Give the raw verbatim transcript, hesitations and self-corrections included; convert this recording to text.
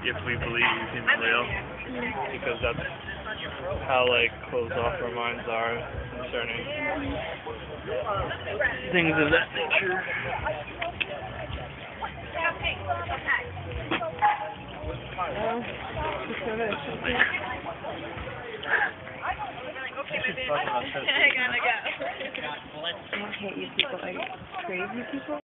if we believe he's even real, because that's how like closed off our minds are concerning things of that nature. Well, I gotta go. I hate you people, like crazy people.